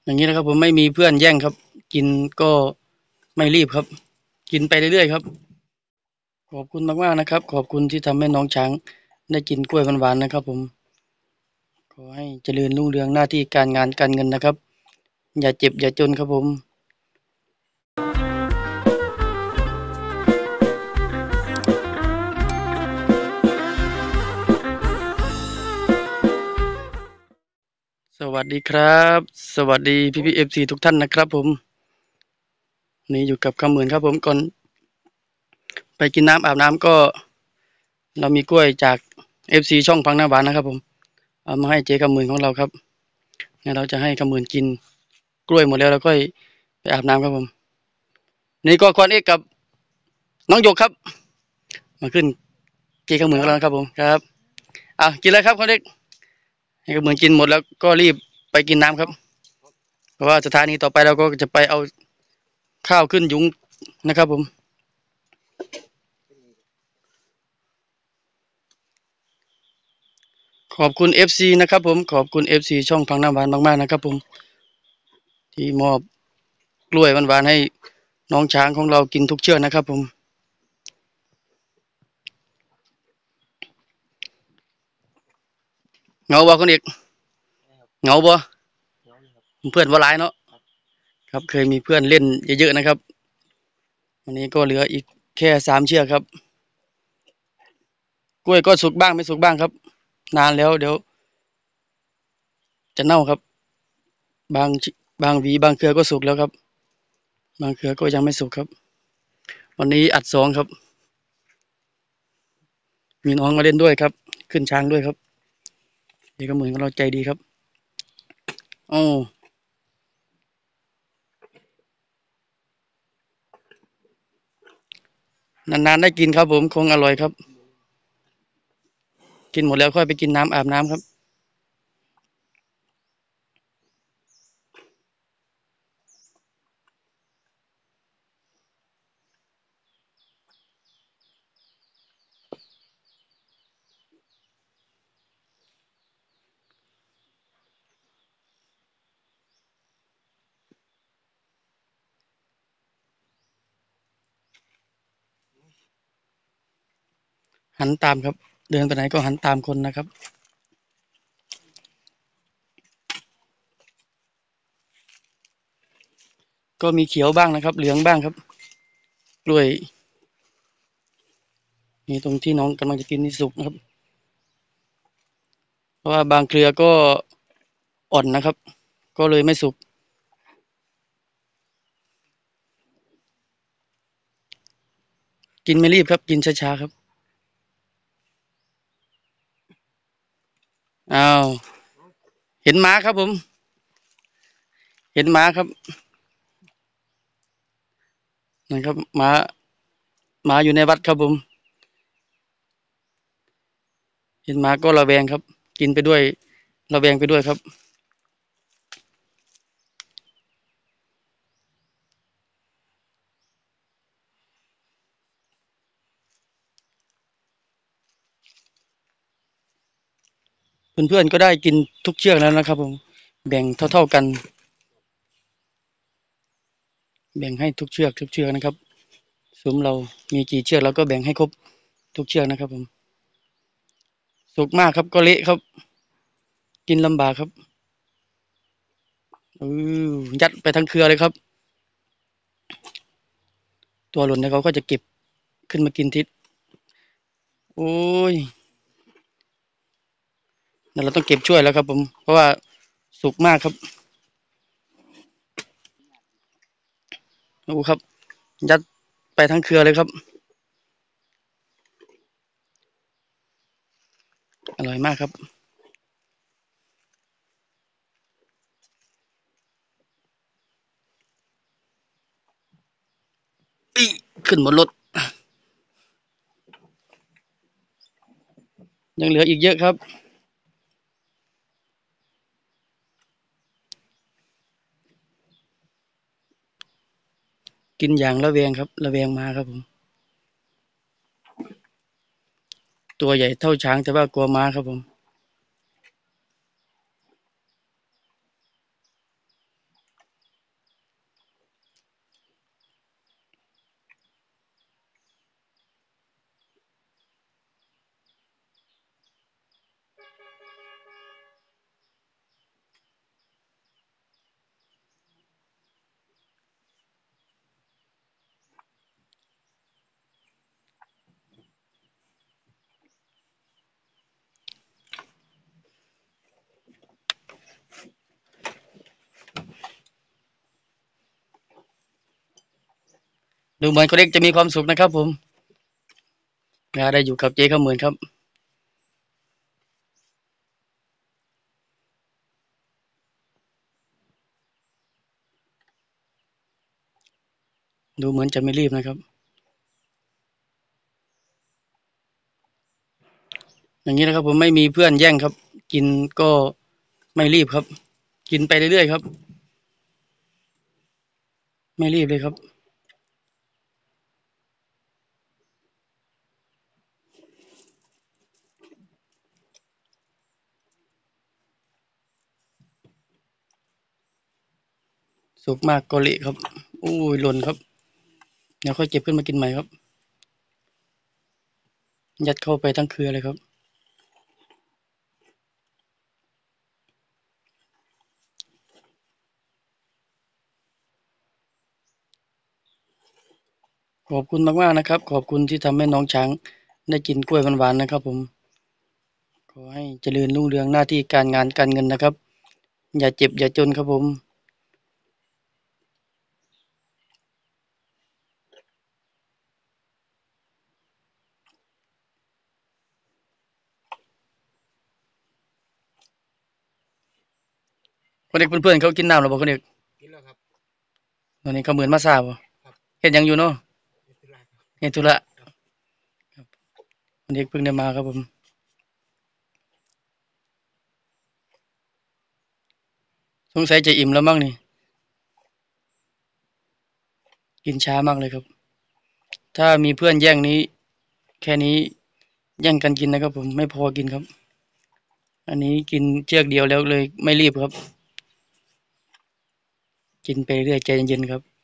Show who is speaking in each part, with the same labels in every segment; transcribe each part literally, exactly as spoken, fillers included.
Speaker 1: อย่างนี้นะครับผมไม่มีเพื่อนแย่งครับกินก็ไม่รีบครับกินไปเรื่อยๆครับขอบคุณมากๆนะครับขอบคุณที่ทำให้น้องช้างได้กินกล้วยหวานๆนะครับผมขอให้เจริญรุ่งเรืองหน้าที่การงานการเงินนะครับอย่าเจ็บอย่าจนครับผมสวัสดีครับสวัสดีพี่พี่เอฟซีทุกท่านนะครับผมนี่อยู่กับคำหมื่นครับผมก่อนไปกินน้ำอาบน้ำก็เรามีกล้วยจากเอฟซีช่องพังน้าหวานนะครับผมเอามาให้เจ๊คำหมื่นของเราครับงั้นเราจะให้คำหมื่นกินกล้วยหมดแล้วแล้วค่อยไปอาบน้ำครับผมนี่ก็ควอนเอกกับน้องหยกครับมาขึ้นเจ๊คำหมื่นของเราครับผมครับอ่ะกินเลยครับควอนเอกให้คำหมื่นกินหมดแล้วก็รีบไปกินน้ำครับเพราะว่าสถานีต่อไปเราก็จะไปเอาข้าวขึ้นยุงนะครับผมขอบคุณ เอฟ ซี นะครับผมขอบคุณ เอฟ ซี ช่องพังน้ำหวานมากๆนะครับผมที่มอบกล้วยหวานๆให้น้องช้างของเรากินทุกเชือกนะครับผมเหงาบ่คนเอกเหงาบ่เพื่อนว่าหลายเนาะครับเคยมีเพื่อนเล่นเยอะๆนะครับวันนี้ก็เหลืออีกแค่สามเชือกครับกล้วยก็สุกบ้างไม่สุกบ้างครับนานแล้วเดี๋ยวจะเน่าครับบางบางหวีบางเครือก็สุกแล้วครับบางเครือก็ยังไม่สุกครับวันนี้อัดสองครับมีน้องมาเล่นด้วยครับขึ้นช้างด้วยครับเด็กก็เหมือนกับเราใจดีครับโอ้นานๆได้กินครับผมคงอร่อยครับกินหมดแล้วค่อยไปกินน้ำอาบน้ำครับหันตามครับเดินไปไหนก็หันตามคนนะครับก็มีเขียวบ้างนะครับเหลืองบ้างครับกล้วยนี่ตรงที่น้องกำลังจะกินนี่สุกนะครับเพราะว่าบางเครือก็อ่อนนะครับก็เลยไม่สุกกินไม่รีบครับกินช้าๆครับอ้าวเห็นหมาครับผมเห็นหมาครับนะครับหมาหมาอยู่ในวัดครับผมเห็นหมาก็ระแวงครับกินไปด้วยระแวงไปด้วยครับเพื่อนๆก็ได้กินทุกเชือกแล้วนะครับผมแบ่งเท่าๆกันแบ่งให้ทุกเชือกทุกเชือกนะครับซุ้มเรามีกี่เชือกเราก็แบ่งให้ครบทุกเชือกนะครับผมสุกมากครับก็เละครับกินลำบากครับอือยัดไปทั้งเครือเลยครับตัวหล่นเนี่ยเขาก็จะเก็บขึ้นมากินทิศโอ้ยนั่นเราต้องเก็บช่วยแล้วครับผมเพราะว่าสุกมากครับโอ้ครับยัดไปทั้งเครือเลยครับอร่อยมากครับอีขึ้นบนรถยังเหลืออีกเยอะครับกินอย่างระแวงครับระแวงมาครับผมตัวใหญ่เท่าช้างแต่ว่ากลัวม้าครับผมดูเหมือนคนเล็กจะมีความสุขนะครับผมได้อยู่กับเจ๊ข้าวเหมือนครับดูเหมือนจะไม่รีบนะครับอย่างนี้นะครับผมไม่มีเพื่อนแย่งครับกินก็ไม่รีบครับกินไปเรื่อยๆครับไม่รีบเลยครับสุกมากก็เละครับอู้ยหล่นครับเดี๋ยวค่อยเก็บขึ้นมากินใหม่ครับยัดเข้าไปทั้งเครือเลยครับขอบคุณมากๆนะครับขอบคุณที่ทำให้น้องช้างได้กินกล้วยหวานๆนะครับผมขอให้เจริญรุ่งเรืองหน้าที่การงานการเงินนะครับอย่าเจ็บอย่าจนครับผมคนเด็กเพื่อนๆเขากินน้ำหรือเปล่าคนเด็กกินแล้วครับตอนนี้เขาเหมือนมาซาบ่เห็นยังอยู่เนาะเห็นธุระคนเด็กเพิ่งได้มาครับผมสงสัยจะอิ่มแล้วมั้งนี่กินช้ามากเลยครับถ้ามีเพื่อนแย่งนี้แค่นี้แย่งกันกินนะครับผมไม่พอกินครับอันนี้กินเชือกเดียวแล้วเลยไม่รีบครับกินไปเรื่อยใจเย็นๆครับ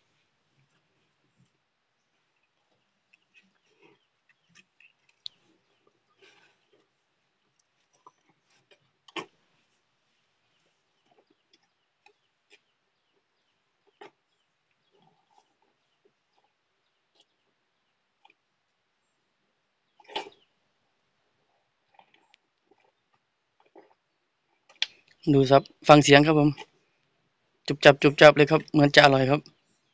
Speaker 1: ดูครับฟังเสียงครับผมจุบจับจุบจับเลยครับเหมือนจะอร่อยครับ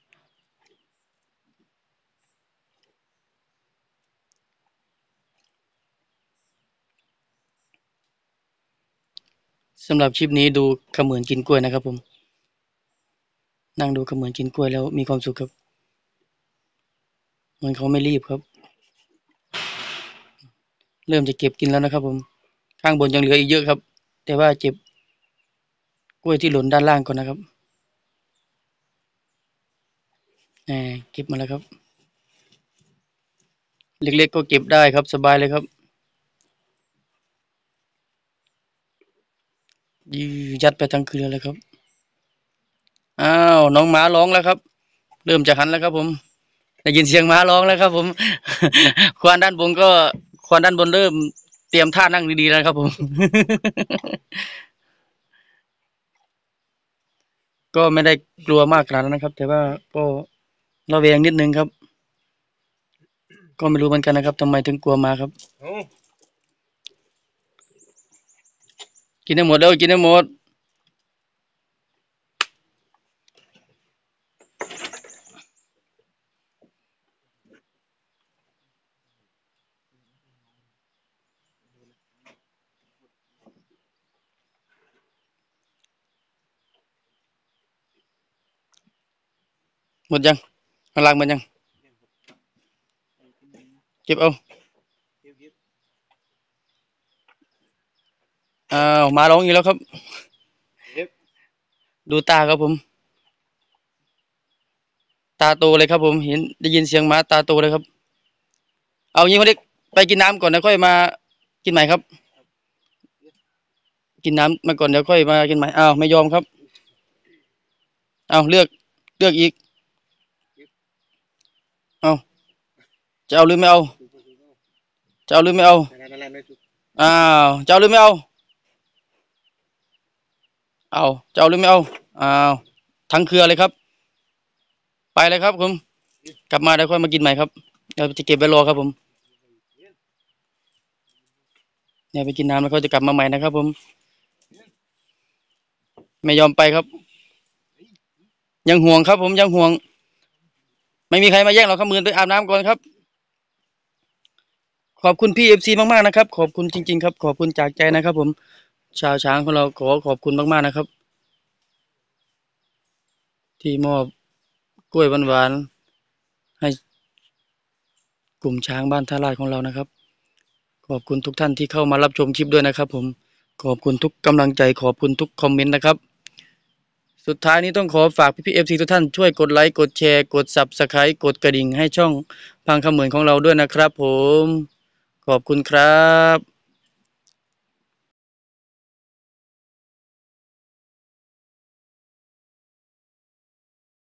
Speaker 1: สำหรับคลิปนี้ดูเขมือนกินกล้วยนะครับผมนั่งดูเขมือนกินกล้วยแล้วมีความสุขครับเหมือนเขาไม่รีบครับเริ่มจะเก็บกินแล้วนะครับผมข้างบนยังเหลืออีกเยอะครับแต่ว่าเจ็บกล้วยที่หล่นด้านล่างก่อนนะครับแหมเก็บมาแล้วครับเล็กๆก็เก็บได้ครับสบายเลยครับยืยัดไปทั้งคืนเลยครับอ้าวน้องหมาร้องแล้วครับเริ่มจะหันแล้วครับผมได้ยินเสียงหมาร้องแล้วครับผมควานด้านบนก็ควานด้านบนเริ่มเตรียมท่านั่งดีๆแล้วครับผมก็ไม่ได้กลัวมากขนาดนั้นนะครับแต่ว่าก็ระแวงนิดนึงครับก็ไม่รู้เหมือนกันนะครับทำไมถึงกลัวมาครับกินได้หมดแล้วกินได้หมดหมดยังข้างล่างหมดยังเก็บเอาอ้าวหมาร้องอีกแล้วครับดูตาครับผมตาโตเลยครับผมเห็นได้ยินเสียงหมาตาโตเลยครับเอางี้คนเด็กไปกินน้ำก่อนแล้วค่อยมากินใหม่ครับกินน้ำมาก่อนเดี๋ยวค่อยมากินใหม่อ้าวไม่ยอมครับเอาเลือกเลือกอีกเอาจะเอาหรือไม่เอาจะเอาหรือไม่เอาอ้าวจะเอาหรือไม่เอาเอาจะเอาหรือไม่เอาอ้าวทั้งเครือเลยครับไปเลยครับผมกลับมาเดี๋ยวค่อยมากินใหม่ครับเดี๋ยวจะเก็บไว้รอครับผมเนี่ยไปกินน้ำแล้วเขาจะกลับมาใหม่นะครับผมไม่ยอมไปครับยังห่วงครับผมยังห่วงไม่มีใครมาแย่งเราข้ามือไปอาบน้ำก่อนครับขอบคุณพี่เอฟซีมากๆนะครับขอบคุณจริงๆครับขอบคุณจากใจนะครับผมชาวช้างของเราขอขอบคุณมากๆนะครับที่มอบกล้วยหวานๆให้กลุ่มช้างบ้านท่าลาดของเรานะครับขอบคุณทุกท่านที่เข้ามารับชมคลิปด้วยนะครับผมขอบคุณทุกกำลังใจขอบคุณทุกคอมเมนต์นะครับสุดท้ายนี้ต้องขอฝากพี่พี่เอฟซีทุกท่านช่วยกดไลค์กดแชร์กด ซับสไครบ์ กดกระดิ่งให้ช่องพังคำเหมือนของเราด้วยนะครับผมขอบคุณครับ